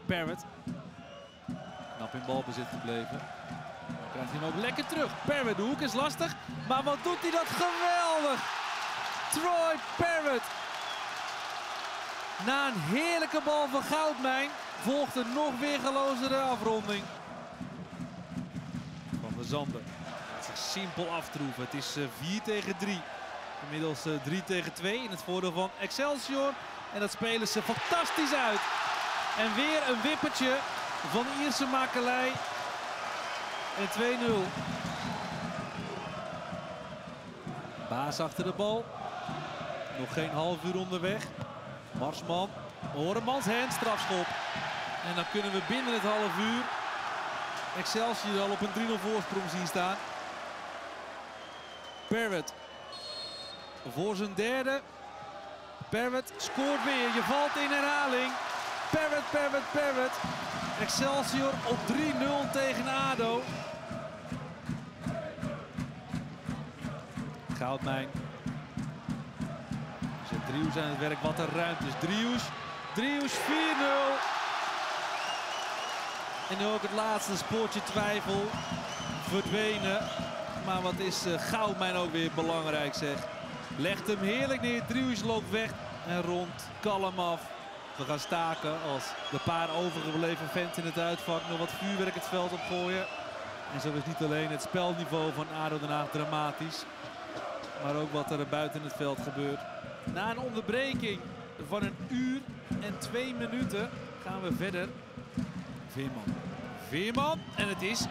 Parrott. Knap in balbezit gebleven. Dan krijgt hij hem ook lekker terug. Parrott, de hoek is lastig. Maar wat doet hij dat geweldig! Troy Parrott. Na een heerlijke bal van Goudmijn volgt een nog weergalozere afronding. Van der Zanden laat zich simpel aftroeven. Het is 4-3. Inmiddels 3-2 in het voordeel van Excelsior. En dat spelen ze fantastisch uit. En weer een wippertje van Ierse makelij. En 2-0. Baas achter de bal. Nog geen half uur onderweg. Marsman, Horemans, hand, strafschop. En dan kunnen we binnen het half uur Excelsior al op een 3-0 voorsprong zien staan. Parrott voor zijn derde. Parrott scoort weer. Je valt in herhaling. Parrott. Excelsior op 3-0 tegen ADO. Goudmijn. Zet Driehuis aan het werk. Wat een ruimte is. Driehuis 4-0. En nu ook het laatste spoortje twijfel verdwenen. Maar wat is Goudmijn ook weer belangrijk, zeg. Legt hem heerlijk neer. Driehuis loopt weg en rond kalm af. We gaan staken als de paar overgebleven fans in het uitvak nog wat vuurwerk het veld opgooien. En zo is niet alleen het spelniveau van ADO Den Haag dramatisch, maar ook wat er buiten het veld gebeurt. Na een onderbreking van 1 uur en 2 minuten gaan we verder. Veerman en het is 4-1.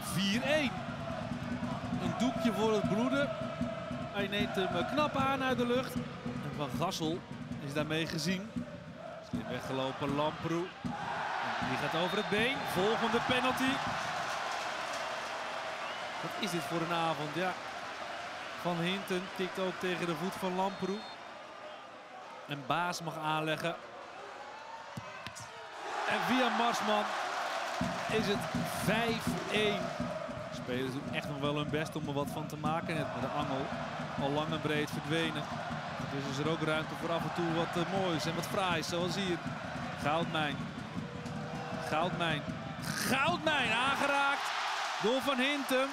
Een doekje voor het bloeden. Hij neemt hem knap aan uit de lucht. En Van Gassel is daarmee gezien. Slim weggelopen Lamproe. Die gaat over het been. Volgende penalty. Wat is dit voor een avond? Ja. Van Hinten tikt ook tegen de voet van Lamproe. En Baas mag aanleggen. En via Marsman is het 5-1. Spelers doen echt nog wel hun best om er wat van te maken. Net met de angel al lang en breed verdwenen. Dus is er ook ruimte voor af en toe wat moois en wat fraais, zoals hier. Goudmijn aangeraakt door Van Hintem.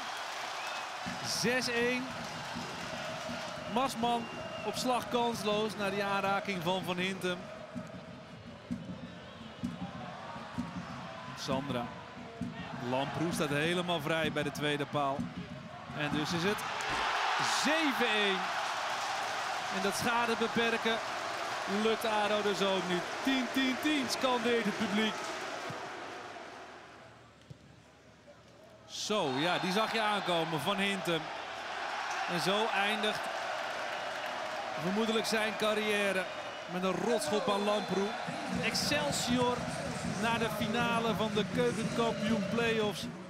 6-1. Marsman op slag kansloos na die aanraking van Van Hintem. Sandra. Lamproe staat helemaal vrij bij de tweede paal. En dus is het 7-1. En dat schade beperken lukt ADO dus ook niet. 10-10-10 scandeert het publiek. Zo, ja, die zag je aankomen, Van Hintem. En zo eindigt vermoedelijk zijn carrière met een rotschop aan Lamproe. Excelsior naar de finale van de keukenkampioen playoffs.